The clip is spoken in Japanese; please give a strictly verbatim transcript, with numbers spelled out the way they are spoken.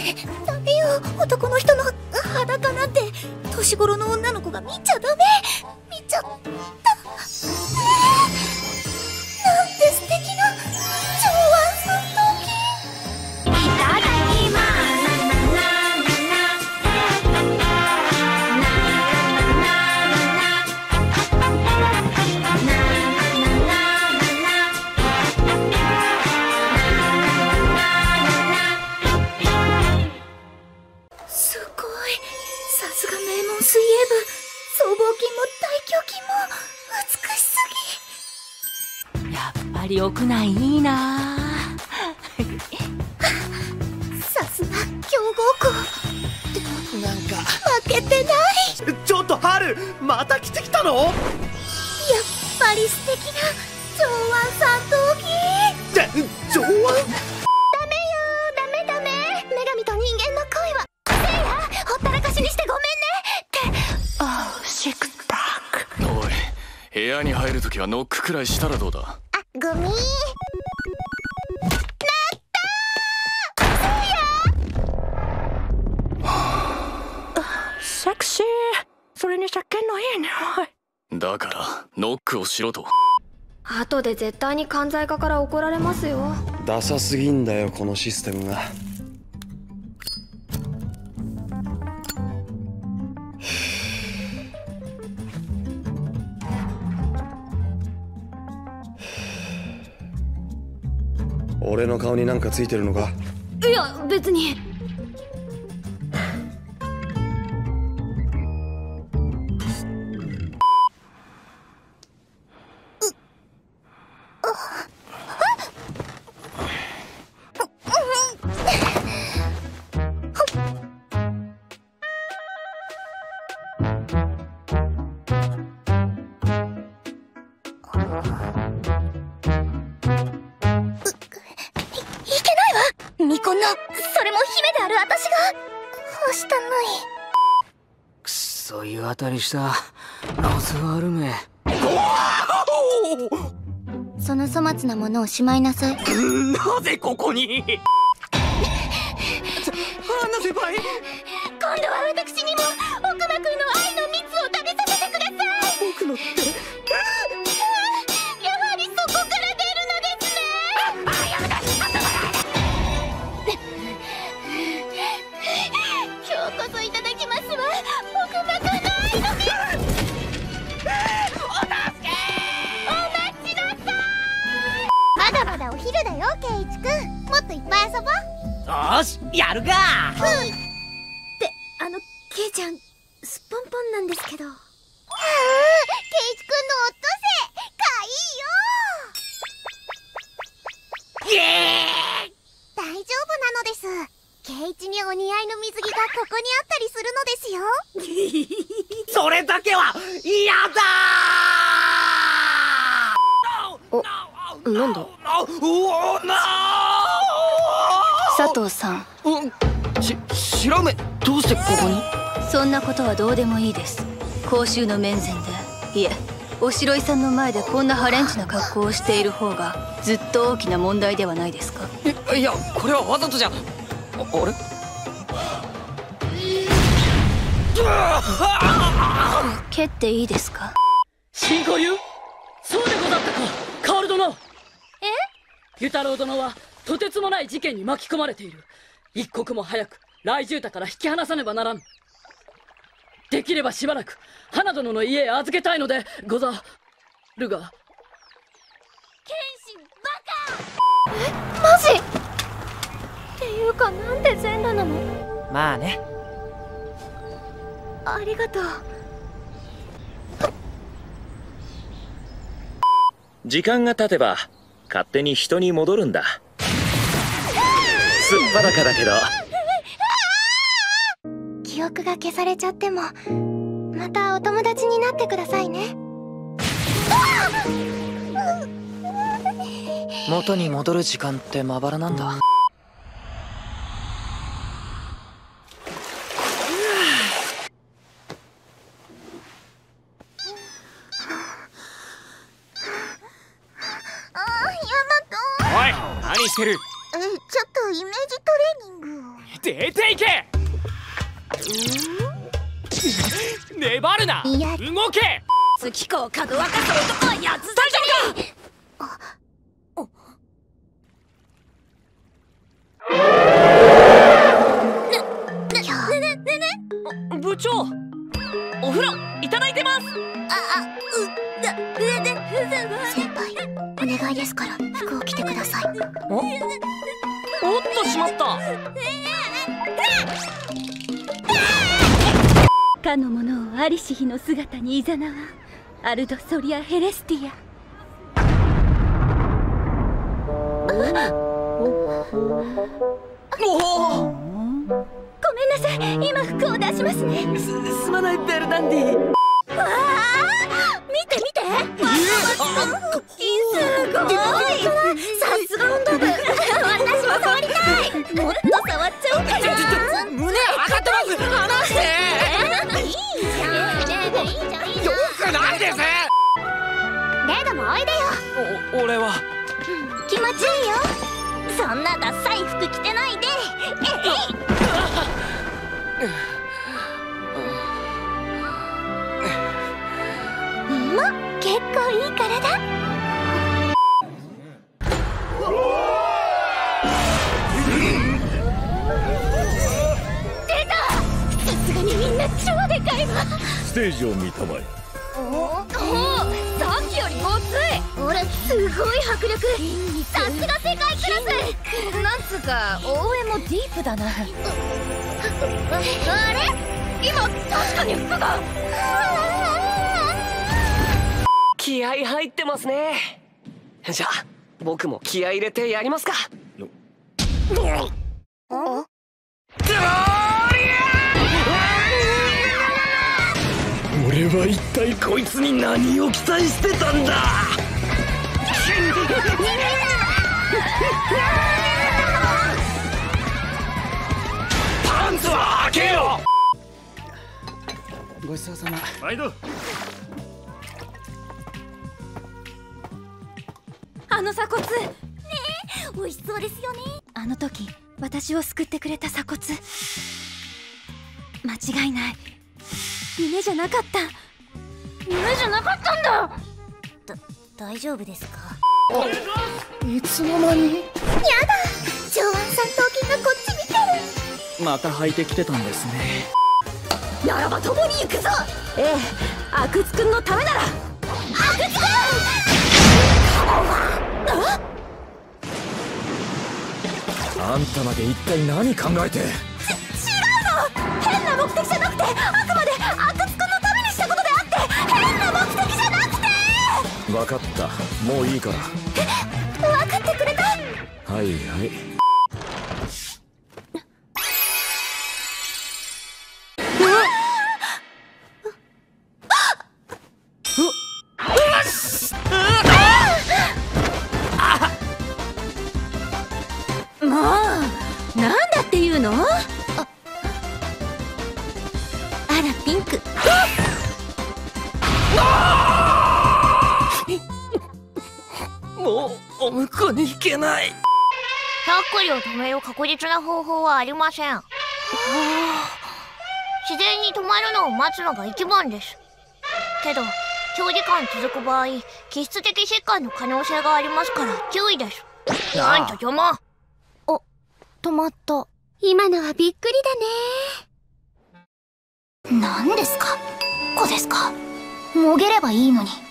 ダメよ、男の人の裸なんて年頃の女の子が見ちゃダメ。見ちゃった、えー、なんて素敵な上腕三頭筋。いただきます。すごい、さすが名門水泳部。僧帽筋も大胸筋も美しすぎ。 やっぱり屋内いいなさすが強豪校。でもなんか負けてない。 ちょっと春、また着てきたの？ やっぱり素敵な上腕三頭筋。 で、上腕？ ダメよ、ダメダメ。女神と人間の恋はせいや、ほったらかしにしてごめんねって。ああ、シックスパック。 おい、部屋に入るときはノックくらいしたらどうだ？ あ、ゴミ。なったー、せいや。 セクシー。それに石鹸のいい匂い。 だからノックをしろと。 後で絶対に管財課から怒られますよ。 ダサすぎんだよこのシステムが。俺の顔になんかついてるのか？ いや別に。 ミコンの、それも姫である私がはしたない。 くっそ湯あたりしたノズワルめ。 その粗末なものをしまいなさい。 なぜここに？花先輩、 今度は私にも奥間くんの愛の蜜を食べさせてください。 僕のってやはりそこから出るのですね。あ、やめだ。今日こそいただきますわ、奥間くんの愛の蜜。お助け。お待ちなさい。まだまだお昼だよ、ケイイチくん。もっといっぱい遊ぼう。 よし、やるか。 うん。 で、あのケイちゃんすっぽんぽんなんですけど。 はあ、ケイイチくんのオットセイ、かいいよ。 イエーイ。 大丈夫なのです。ケイイチにお似合いの水着がここにあったりするのですよ。 それだけは嫌だー。 お、なんだ佐藤さん。 し、白目どうしてここに？ そんなことはどうでもいいです。公衆の面前で、いえおしろいさんの前でこんなハレンチな格好をしている方がずっと大きな問題ではないですか？ いや、これはわざとじゃ。あ、あれ？ 蹴っていいですか？ 新古流？そうでござったか、カオル殿。え？ユ太郎殿はとてつもない事件に巻き込まれている。一刻も早く雷獣太から引き離さねばならん。できればしばらく花殿の家へ預けたいのでござるが。 剣心バカ。 え、マジ？っていうかなんで全裸なの？ まあね。 ありがとう。 時間が経てば勝手に人に戻るんだ。すっぱだかだけど。 記憶が消されちゃってもまたお友達になってくださいね。 元に戻る時間ってまばらなんだ。 おい、何してる？ え、ちょっとイメージトレーニングを。 出ていけ。粘るな、 いや動け。 月子をかどわかす男はやつだけに。部長、お風呂いただいてます。 先輩、お願いですから服を着てください。 おおっとしまった。 かの者をありし日の姿にいざなわアルドソリア・ヘレスティア。 おお、 ごめんなさい、今服を出しますね。 すすまないベルナンディ。 わあ、見て見て、すごい、さすが運動部。私も触りたい。もっと触っちゃおうかな。 胸当たってます。離して。 いいじゃん、いいじゃん、いいじゃん。 よくないです。 レドもおいでよ。 お俺は気持ちいいよ。そんなダサい服着てないで。ええ。ま、結構いい体。出た。さすがにみんな超でかいわ。 ステージを見たまえ。 おお、さっきよりごつい。俺すごい迫力。さすが世界クラス。 なんつうか応援もディープだな。 あれ、今確かに服が。 気合入ってますね。じゃあ僕も気合入れてやりますか。 俺は一体こいつに何を期待してたんだ。 パンツは開けよ。 ごちそうさま。 毎度。 あの鎖骨、 美味しそうですよね。 あの時私を救ってくれた鎖骨、間違いない。夢じゃなかった。夢じゃなかったんだ。 だ、大丈夫ですか。 いつの間に。 やだ、上腕三頭筋がこっち見てる。 また履いてきてたんですね。 ならば共に行くぞ。ええ、阿久津くんのためなら。阿久津くん。 あんたまで一体何考えて。 違うの。変な目的じゃなくて、あくまで阿久津くんのためにしたことであって、変な目的じゃなくて。 分かった、もういいから。 え、分かってくれた。 はいはい。 もうなんだっていうの。あ、あらピンク。 もうお向こうに行けない。 タックルを止める確実な方法はありません。自然に止まるのを待つのが一番です。けど長時間続く場合、気質的疾患の可能性がありますから注意です。なんと邪魔。お、止まった。今のはびっくりだね。何ですか？ここですか？もげればいいのに。